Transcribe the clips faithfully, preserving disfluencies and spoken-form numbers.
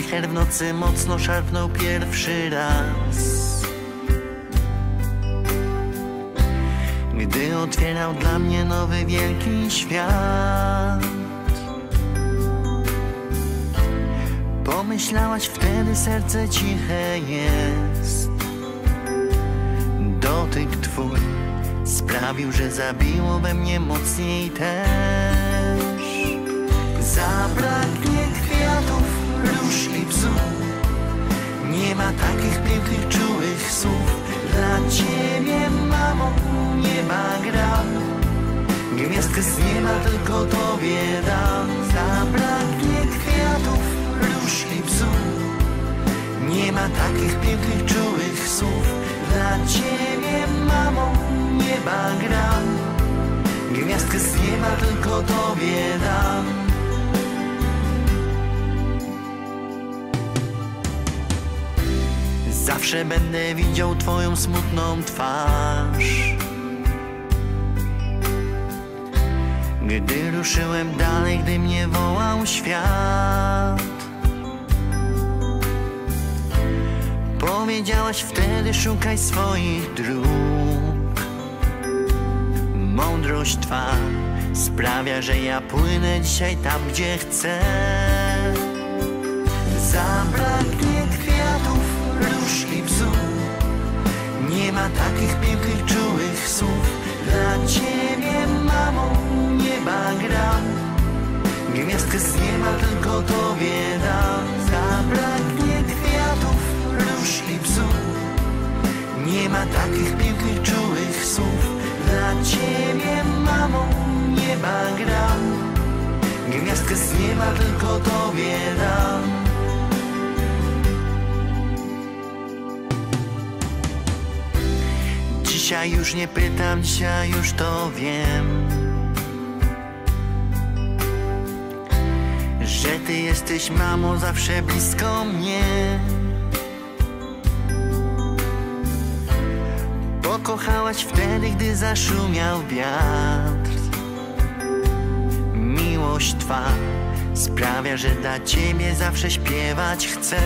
wicher w nocy mocno szarpnął pierwszy raz, gdy otwierał dla mnie nowy wielki świat. Pomyślałaś wtedy, serce ciche jest. Dotyk twój sprawił, że zabiło we mnie mocniej też. Zabraknie kwiatów, róż i bzów, nie ma takich pięknych, czułych słów. Dla ciebie, mamo, nieba gram, gwiazdkę z nieba tylko tobie dam. Zabraknie kwiatów, róż i bzów, nie ma takich pięknych, czułych słów. Dla ciebie, mamo, nieba gram, gwiazdkę z nieba tylko tobie dam. Zawsze będę widział twoją smutną twarz, gdy ruszyłem dalej, gdy mnie wołał świat. Powiedziałaś wtedy, szukaj swoich dróg. Mądrość twa sprawia, że ja płynę dzisiaj tam, gdzie chcę. Zabraknie kwiatów, róż i bzów, nie ma takich pięknych, czułych słów. Dla ciebie, mamo, nieba gram, gwiazdkę z nieba tylko tobie dam. Zabraknie kwiatów, róż i bzów, nie ma takich pięknych, czułych słów. Dla ciebie, mamo, nieba gram, gwiazdkę z nieba tylko tobie dam. Dzisiaj już nie pytam, dzisiaj już to wiem, że ty jesteś, mamo, zawsze blisko mnie. Pokochałaś wtedy, gdy zaszumiał wiatr. Miłość twa sprawia, że dla ciebie zawsze śpiewać chcę.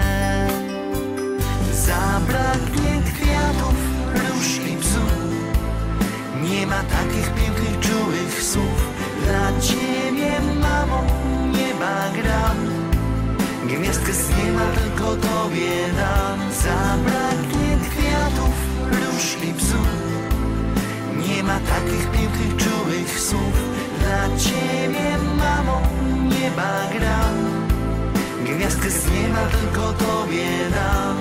Zabraknie kwiatów, róż i bzów, nie ma takich pięknych, czułych słów. Dla ciebie, mamo, nieba gram, gwiazdkę z nieba tylko tobie dam. Zabraknie kwiatów, róż i bzów, nie ma takich pięknych, czułych słów. Dla ciebie, mamo, nieba gram, gwiazdkę z nieba tylko tobie dam.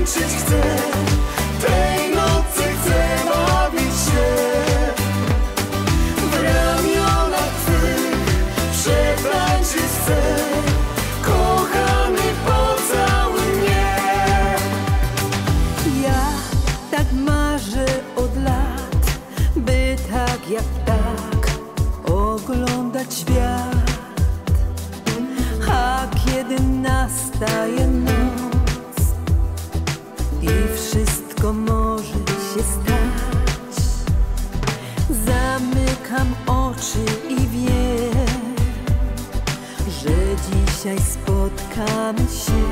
Przetańczyć chcę, tej nocy chcę bawić się. W ramionach twych przetańczyć chcę, kochany, pocałuj mnie. Ja tak marzę od lat, by tak jak tak oglądać świat. A kiedy nastaje noc i wszystko może się stać, zamykam oczy i wiem, że dzisiaj spotkamy się.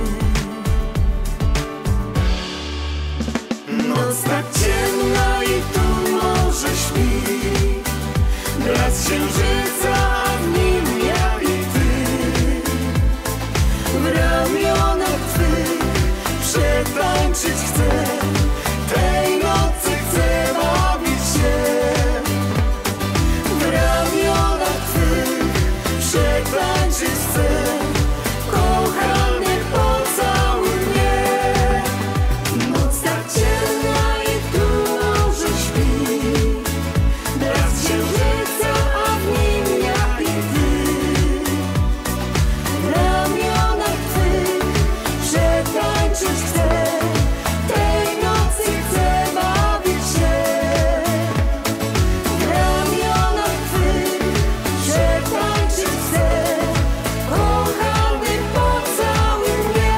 Noc tak ciemna i tu morze śpi, braz księżyca, a w nim ja i ty. W ramionach twych przetańczyć chcę, tej nocy chcę bawić się. W ramionach twych przetańczyć chcę, kochany, pocałuj mnie. Noc tak ciemna i tu morze śpi, braz księżyca, a w nim ja i ty. W ramionach twych przetańczyć chcę, tej nocy chcę bawić się. W ramionach twych przetańczyć chcę, kochany, pocałuj mnie.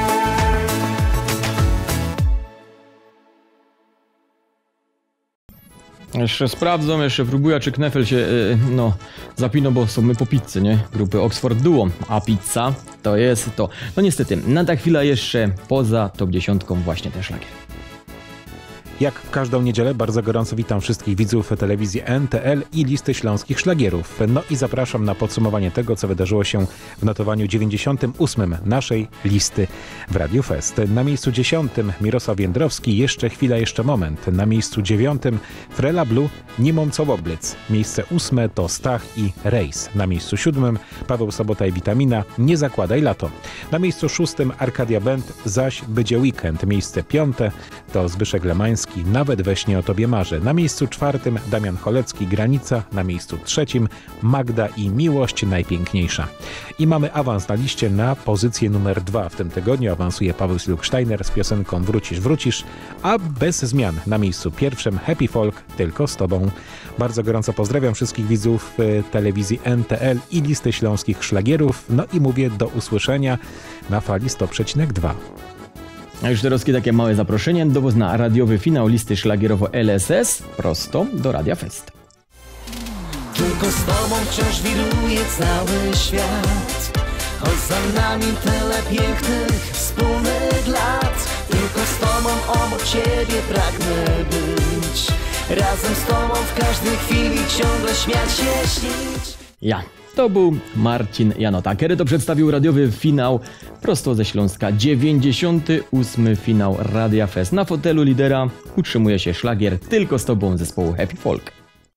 Jeszcze sprawdzam, jeszcze próbuję, czy Knefel się, yy, no, zapino, bo są my po pizzy, nie? Grupy Oxford Duo, a pizza to jest to. No niestety, na ta chwila jeszcze poza top dziesiątką właśnie ten szlagier. Jak w każdą niedzielę bardzo gorąco witam wszystkich widzów telewizji N T L i listy śląskich szlagierów. No i zapraszam na podsumowanie tego, co wydarzyło się w notowaniu dziewięćdziesiątym ósmym naszej listy w Radiu Fest. Na miejscu dziesiątym Mirosław Jędrowski, Jeszcze chwila, jeszcze moment. Na miejscu dziewiątym Frela Blue, Nie mam co woblec. Miejsce ósme to Stach i Rejs. Na miejscu siódmym Paweł Sobota i Witamina, Nie zakładaj lato. Na miejscu szóstym Arkadia Band, Zaś będzie weekend. Miejsce piąte to Zbyszek Lemański, Nawet we śnie o tobie marzę. Na miejscu czwartym Damian Cholecki, Granica. Na miejscu trzecim Magda i Miłość najpiękniejsza. I mamy awans na liście na pozycję numer dwa. W tym tygodniu awansuje Paweł Siluk-Steiner z piosenką Wrócisz, wrócisz, a bez zmian na miejscu pierwszym Happy Folk, Tylko z tobą. Bardzo gorąco pozdrawiam wszystkich widzów telewizji N T L i listy śląskich szlagierów. No i mówię do usłyszenia na fali sto przecinek dwa. A już teraz takie małe zaproszenie, dowóz na radiowy finał listy szlagierowo L S S prosto do Radia Fest. Tylko z tobą wciąż wiruje cały świat, choć za nami tyle pięknych wspólnych lat. Tylko z tobą obok ciebie pragnę być, razem z tobą w każdej chwili ciągle śmiać się, śnić. Ja. To był Marcin Janota, który to przedstawił radiowy finał prosto ze Śląska. dziewięćdziesiąty ósmy finał Radia Fest. Na fotelu lidera utrzymuje się szlagier Tylko z tobą zespołu Happy Folk.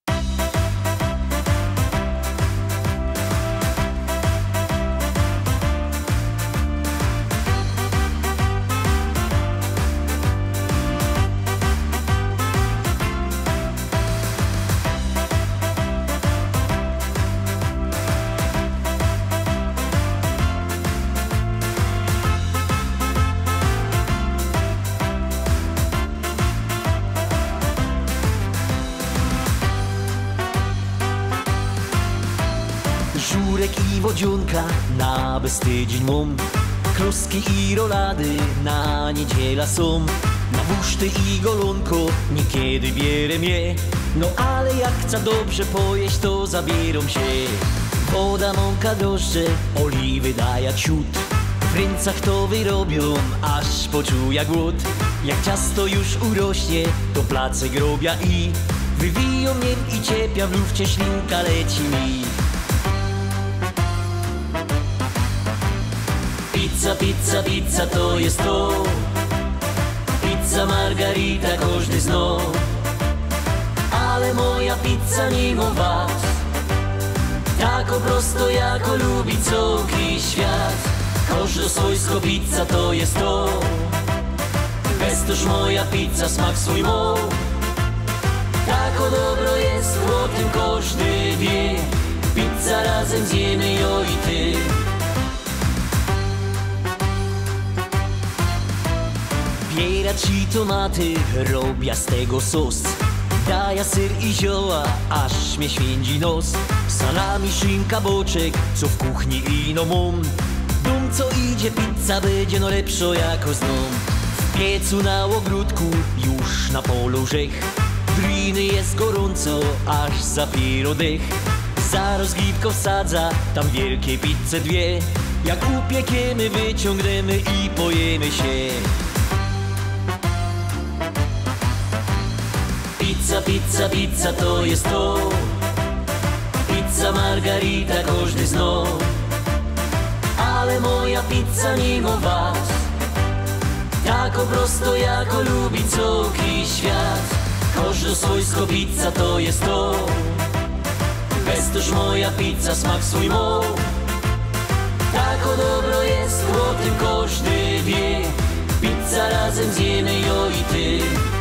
Żurek i wodziunka na bestydzień mum, kluski i rolady na niedziela są. Na wuszty i golonko niekiedy bierę mnie, no ale jak chcę dobrze pojeść, to zabieram się. Woda, mąka, drożdże, oliwy daję ciut, w ręcach to wyrobią, aż poczuję głód. Jak ciasto już urośnie, to placek robię i wywiją mnie i ciepia w lufcie, ślinka leci mi. Pizza, pizza, pizza to jest to, pizza margarita każdy zna, ale moja pizza nie ma wad, tako prosto jako lubi cały świat. Każda swojsko pizza to jest to, bez toż moja pizza smak swój ma. Tak o dobro jest, o tym każdy wie. Pizza razem zjemy jo i ty. Bierać i tomaty, robię z tego sos. Daję syr i zioła, aż mnie świędzi nos. Salami, szynka, boczek, co w kuchni ino mam. Dum co idzie, pizza będzie no lepszo jako znam. W piecu na ogródku, już na polu rzech. Driny jest gorąco, aż zapiero dech. Za rozgitko wsadza, tam wielkie pizze dwie. Jak upiekiemy, wyciągniemy i pojemy się. Pizza, pizza, pizza to jest to. Pizza margarita każdy zna. Ale moja pizza nie ma wad. Tak prosto jako lubi cały świat. Każda swojsko pizza to jest to. Bez toż moja pizza smak swój ma. Tak o dobro jest, o tym każdy wie. Pizza razem zjemy jo i ty.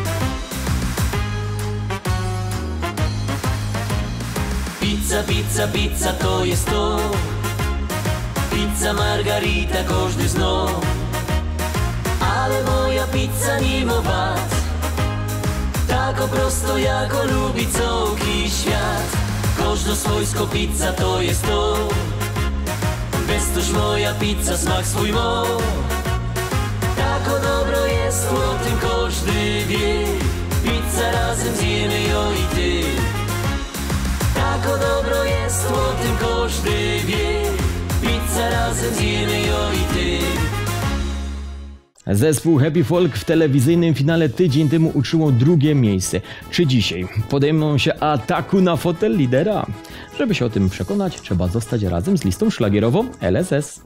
Pizza, pizza, pizza to jest to. Pizza margarita każdy zna. Ale moja pizza nie ma wad. Tak o prosto jako lubi cały świat. Każda swojsko pizza to jest to. Bez toż moja pizza smak swój ma. Tak o dobro jest, o tym każdy wie. Pizza razem zjemy jo i ty. Tak o dobro jest, o tym każdy wie. Pizza razem zjemy jo i ty. Zespół Happy Folk w telewizyjnym finale tydzień temu utrzymało drugie miejsce. Czy dzisiaj podejmą się ataku na fotel lidera? Żeby się o tym przekonać, trzeba zostać razem z listą szlagierową L S S.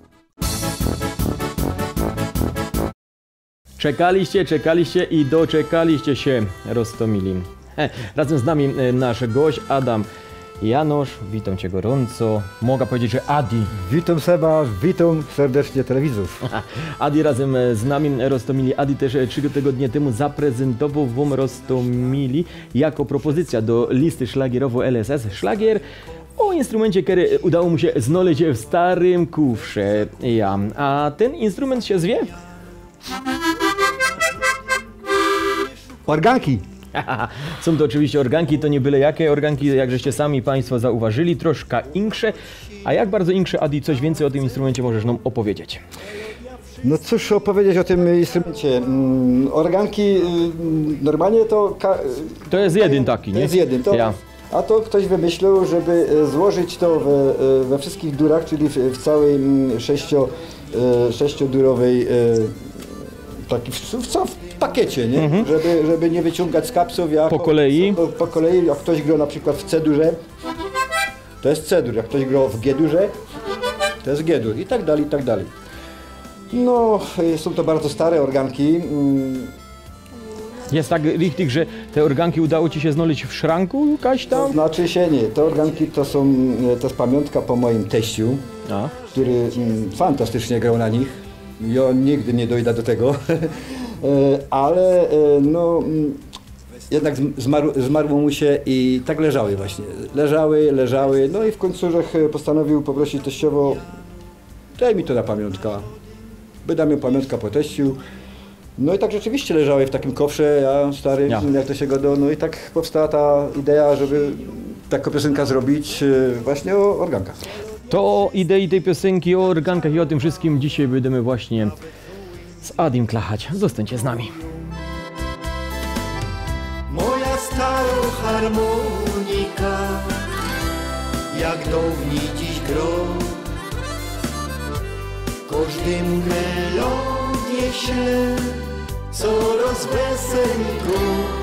Czekaliście, czekaliście i doczekaliście się, Roztomili. He, razem z nami nasz gość Adam Janosz, witam cię gorąco. Mogę powiedzieć, że Adi. Witam Seba, witam serdecznie telewidzów. Adi razem z nami, Roztomili. Adi też trzy tygodnie temu zaprezentował wam Roztomili jako propozycja do listy szlagierowo L S S. Szlagier o instrumencie, który udało mu się znaleźć w starym kufrze. Ja. A ten instrument się zwie? Organki. Są to oczywiście organki, to nie byle jakie organki, jak żeście sami Państwo zauważyli, troszkę insze. A jak bardzo insze, Adi, coś więcej o tym instrumencie możesz nam opowiedzieć? No cóż opowiedzieć o tym instrumencie. Mm, organki y, normalnie to... To jest jeden taki, nie? To jest jeden. To, ja. A to ktoś wymyślił, żeby złożyć to we, we wszystkich durach, czyli w, w całej sześcio, sześciodurowej taki w, w, w pakiecie, nie? Mhm. Żeby, żeby nie wyciągać z kapsów. Jak po kolei? Po, po kolei, jak ktoś gra na przykład w C-durze, to jest C-dur, jak ktoś gra w G-durze, to jest G-dur i tak dalej, i tak dalej. No, są to bardzo stare organki. Jest tak richtig, że te organki udało ci się znaleźć w szranku jakaś tam? To znaczy się nie, te organki to są, to jest pamiątka po moim teściu, A. który mm, fantastycznie grał na nich. Ja nigdy nie dojdę do tego, ale no jednak zmarł, zmarło mu się i tak leżały właśnie. Leżały, leżały, no i w końcu Żech postanowił poprosić teściowo, daj mi to na pamiątka, wydam ją pamiątka po teściu. No i tak rzeczywiście leżały w takim kofrze, ja stary, ja. jak to się godo, no i tak powstała ta idea, żeby taką piosenkę zrobić właśnie o organkach. To o idei tej piosenki, o organkach i o tym wszystkim dzisiaj będziemy właśnie z Adim klachać. Zostańcie z nami. Moja stara harmonika, jak dawniej dziś gro, każdym melodię się coraz weselej go.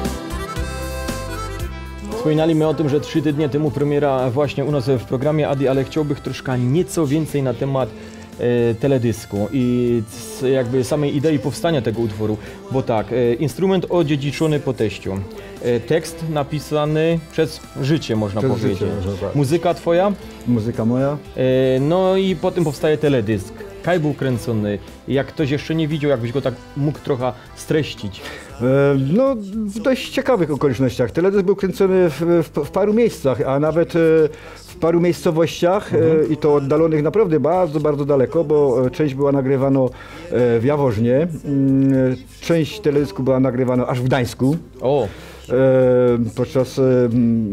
Wspominaliśmy o tym, że trzy tygodnie temu premiera właśnie u nas w programie Adi, ale chciałbym troszkę nieco więcej na temat e, teledysku i c, jakby samej idei powstania tego utworu, bo tak, e, instrument odziedziczony po teściu, e, tekst napisany przez życie, można przez powiedzieć, życie, może tak. Muzyka twoja? Muzyka moja. E, no i potem powstaje teledysk. kaj był kręcony? Jak ktoś jeszcze nie widział, jakbyś go tak mógł trochę streścić? E, no, w dość ciekawych okolicznościach. Teledysk był kręcony w, w, w paru miejscach, a nawet e, w paru miejscowościach mhm. e, i to oddalonych naprawdę bardzo, bardzo daleko, bo część była nagrywana e, w Jaworznie, e, część teledysku była nagrywana aż w Gdańsku. O. E, podczas e,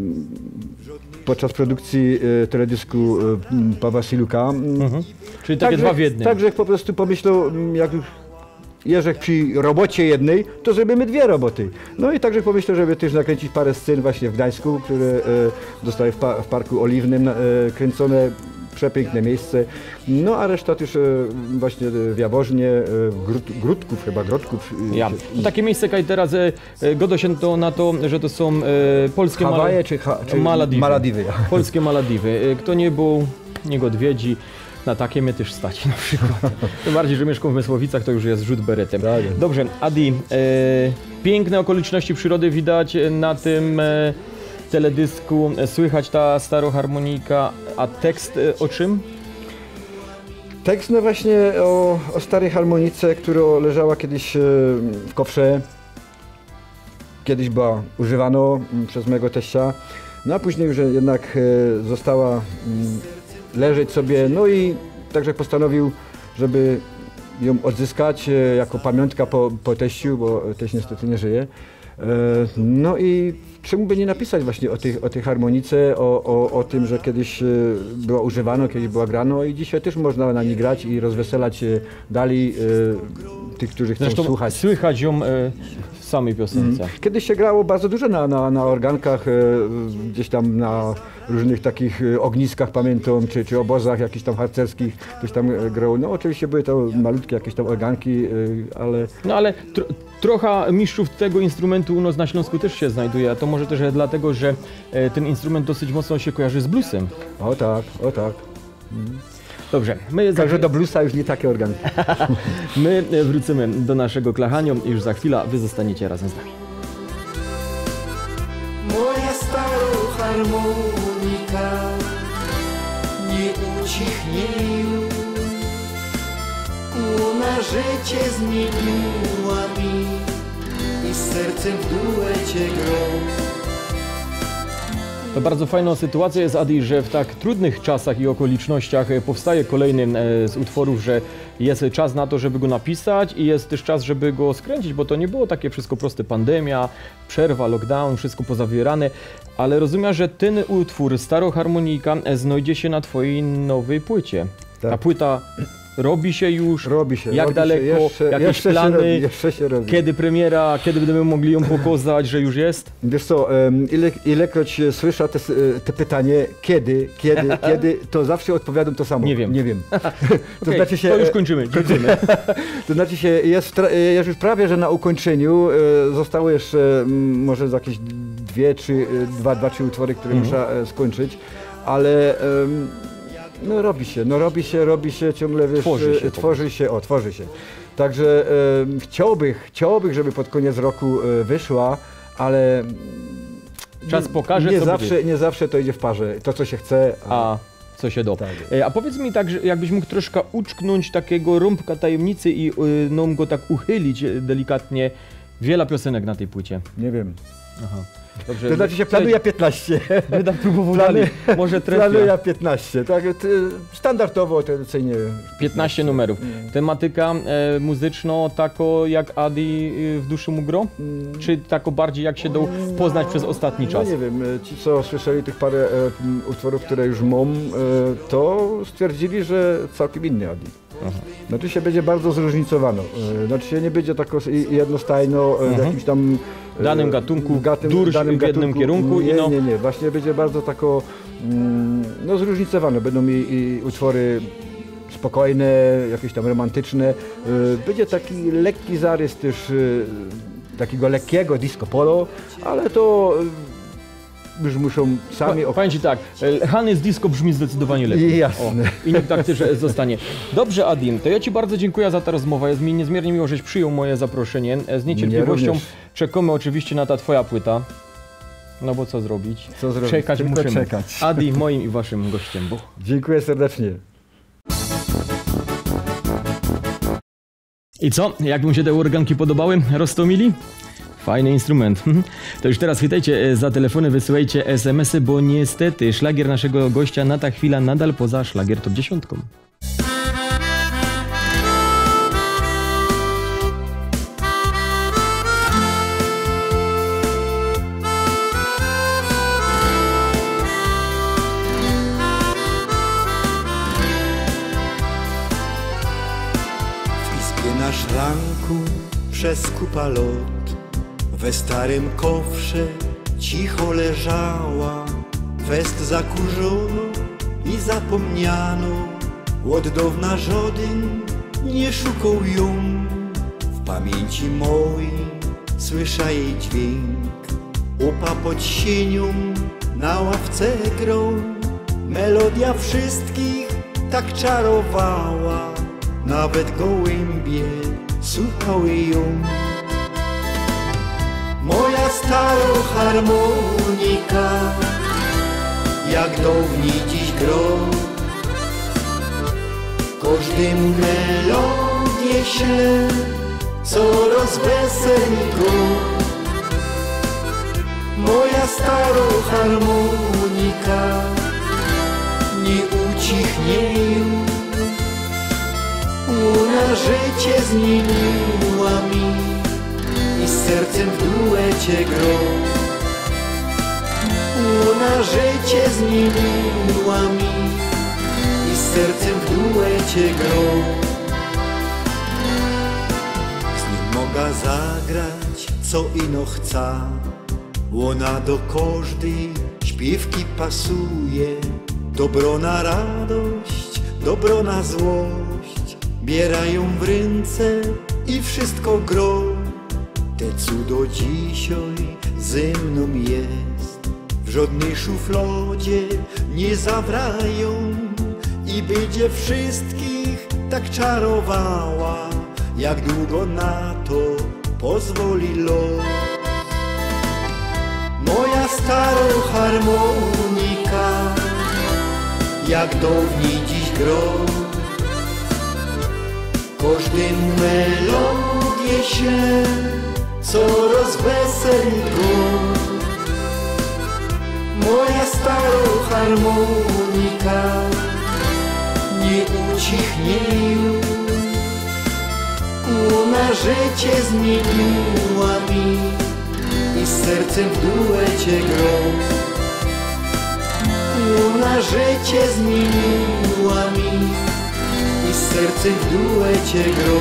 podczas produkcji e, teledysku e, Pawła Siluka. Mhm. Czyli takie także, dwa w jednym. Także po prostu pomyślał, jak Jerzek przy robocie jednej, to zrobimy dwie roboty. No i także pomyślał, żeby też nakręcić parę scen właśnie w Gdańsku, które e, zostały w, pa, w Parku Oliwnym e, kręcone. Przepiękne miejsce. No a reszta też e, właśnie w Jaworznie, e, Gród, Gródków chyba, Grodków. Ja. To takie miejsce, kaj teraz e, godo się to na to, że to są e, polskie Hawaje czy, ha, czy Malediwy. Malediwy. Polskie Malediwy. E, kto nie był, nie go odwiedzi. Na takie mnie też stać na przykład. Tym bardziej, że mieszkam w Mysłowicach, to już jest rzut beretem. Dobrze, Adi, e, piękne okoliczności przyrody widać na tym e, teledysku, słychać ta staroharmonika, a tekst o czym? Tekst no właśnie o, o starej harmonice, która leżała kiedyś w kofrze, kiedyś była używana przez mojego teścia, no a później już jednak została leżeć sobie, no i także postanowił, żeby ją odzyskać jako pamiątka po, po teściu, bo teść niestety nie żyje. No i czemu by nie napisać właśnie o tej, o tej harmonice, o, o, o tym, że kiedyś była używana, kiedyś była grana i dzisiaj też można na niej grać i rozweselać dalej e, tych, którzy chcą Zresztą słuchać. Słychać ją e, w samej piosence. Mm. Kiedyś się grało bardzo dużo na, na, na organkach, e, gdzieś tam na różnych takich ogniskach, pamiętam, czy, czy obozach jakichś tam harcerskich, ktoś tam grał. No oczywiście były to malutkie jakieś tam organki, e, ale... No ale tro, trochę mistrzów tego instrumentu u nas na Śląsku też się znajduje, a to może też dlatego, że e, ten instrument dosyć mocno się kojarzy z bluesem. O tak, o tak. Mm. Dobrze. My Także za... do bluesa już nie takie organki. My wrócimy do naszego klachania i już za chwilę wy zostaniecie razem z nami. Moja staroharmonika nie ucichnie już. Ona życie zmieniła mi i z sercem w duecie grą. To bardzo fajna sytuacja jest, Adi, że w tak trudnych czasach i okolicznościach powstaje kolejny z utworów, że jest czas na to, żeby go napisać i jest też czas, żeby go skręcić, bo to nie było takie wszystko proste, pandemia, przerwa, lockdown, wszystko pozawierane, ale rozumiem, że ten utwór Staroharmonika znajdzie się na twojej nowej płycie. Tak. Ta płyta robi się już, robi się, jak robi daleko, się, jeszcze, jakieś jeszcze plany, się robi, jeszcze się robi. Kiedy premiera, kiedy będziemy mogli ją pokazać, że już jest? Wiesz co, ile, ilekroć słyszę te, te pytanie, kiedy, kiedy, kiedy, to zawsze odpowiadam to samo. Nie wiem. Nie wiem. to, okay, znaczy się, to już kończymy. kończymy. to znaczy się, jest, jest już prawie, że na ukończeniu, zostały jeszcze może jakieś dwie, trzy, dwa, dwa, trzy utwory, które mm. muszę skończyć, ale no robi się, no robi się, robi się, ciągle wiesz, tworzy się, tworzy się, o, tworzy się. Także e, chciałbym, chciałbym, żeby pod koniec roku e, wyszła, ale czas nie, pokaże, nie co zawsze, będzie. nie zawsze to idzie w parze, to co się chce. A, a co się do. Tak. A powiedz mi tak, że jakbyś mógł troszkę uczknąć takiego rąbka tajemnicy i no, go tak uchylić delikatnie. Wiele piosenek na tej płycie. Nie wiem. Aha. Dobrze. To znaczy się planuje piętnaście. My tak próbowali, może trafia. Planuje piętnaście, tak, standardowo tradycyjnie. piętnaście numerów. Mm. Tematyka e, muzyczno tako jak Adi w duszy mu gro? Mm. Czy tako bardziej jak się dał poznać no, przez ostatni czas? No nie wiem, ci co słyszeli tych parę e, utworów, które już mam, e, to stwierdzili, że całkiem inny Adi. Aha. Znaczy się będzie bardzo zróżnicowano, znaczy się nie będzie tak jednostajno w mhm. jakimś tam danym gatunku, durś w jednym kierunku. Nie, i no... nie, nie, właśnie będzie bardzo tako no, zróżnicowane, będą i, i utwory spokojne, jakieś tam romantyczne, będzie taki lekki zarys też takiego lekkiego disco polo, ale to już muszą sami... Pa, powiem ci tak, Hany z disco brzmi zdecydowanie lepiej. Jasne. O, i niech tak też zostanie. Dobrze, Adim, to ja ci bardzo dziękuję za tę rozmowę. Jest mi niezmiernie miło, żeś przyjął moje zaproszenie. Z niecierpliwością czekamy oczywiście na ta twoja płyta. No bo co zrobić? Co zrobić? Czekać Tylko musimy. Czekać. Adi, moim i waszym gościem. Bo... Dziękuję serdecznie. I co? Jak wam się te organki podobały? Roztomili? Fajny instrument. To już teraz chwytajcie za telefony, wysyłajcie es em esy, bo niestety szlagier naszego gościa na ta chwila nadal poza szlagier top dziesiątką. Na szranku przez kupa lot, we starym kofrze cicho leżała. Fest zakurzono i zapomniano, od dawna żaden nie szukał ją. W pamięci mojej słysza jej dźwięk, upa pod sienią na ławce grą. Melodia wszystkich tak czarowała, nawet gołębie słuchały ją. Moja stara harmonika, jak dawniej dziś gro, każdemu melodię śle, co rozweseli go. Moja stara harmonika, nie ucichnie już. Ona życie zmieniła mi i z sercem w duecie gro. Ona życie zmieniła mi i z sercem w duecie gro. Z nim mogę zagrać co ino chca, ona do każdej śpiewki pasuje. Dobro na radość, dobro na złość, bierają w ręce i wszystko gro. Te cudo dzisiaj ze mną jest, w żadnej szufladzie nie zawrają i będzie wszystkich tak czarowała, jak długo na to pozwoli los. Moja stara harmonika, jak dawniej dziś gro, każdemu melodię śle, co rozweseli go. Moja stara harmonika, nie ucichnie już. Ona życie zmieniła mi i z sercem w duecie gro. Ona życie zmieniła mi i z sercem w duecie gro.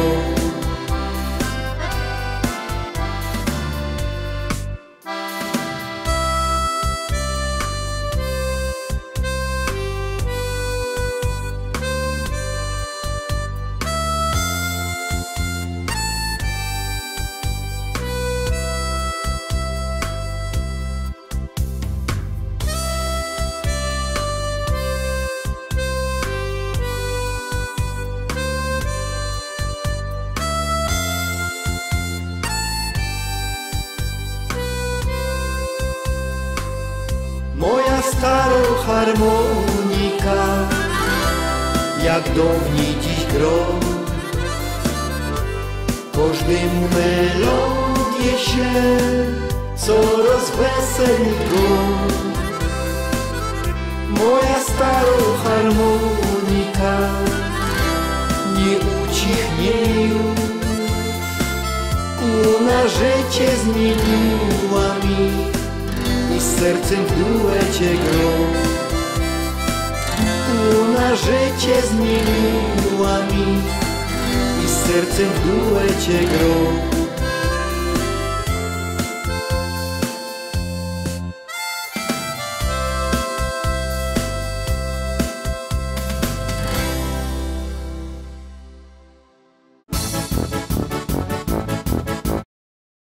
Moja stara harmonika, jak dawniej dziś gro, każdemu melodię śle, co rozweseli go. Moja stara harmonika, nie ucichnie już. Ona życie zmieniła mi i z sercem w duecie gro. Ona życie zmieniła mi i z sercem w duecie gro.